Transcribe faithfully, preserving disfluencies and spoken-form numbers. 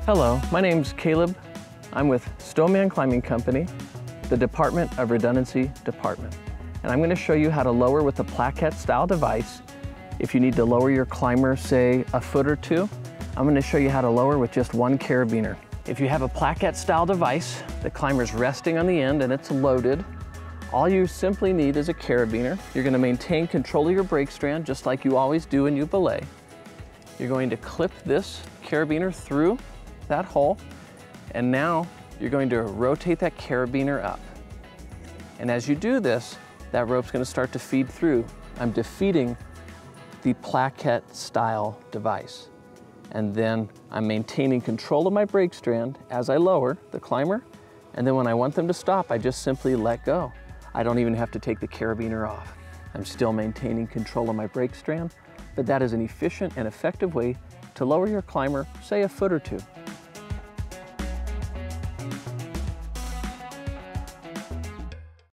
Hello, my name's Caleb. I'm with StoneMan Climbing Company, the Department of Redundancy Department. And I'm going to show you how to lower with the plaquette style device. If you need to lower your climber, say a foot or two, I'm going to show you how to lower with just one carabiner. If you have a plaquette style device, the climber's resting on the end and it's loaded, all you simply need is a carabiner. You're going to maintain control of your brake strand just like you always do when you belay. You're going to clip this carabiner through that hole, and now you're going to rotate that carabiner up. And as you do this, that rope's going to start to feed through. I'm defeating the plaquette style device. And then I'm maintaining control of my brake strand as I lower the climber. And then when I want them to stop, I just simply let go. I don't even have to take the carabiner off. I'm still maintaining control of my brake strand, but that is an efficient and effective way to lower your climber, say a foot or two.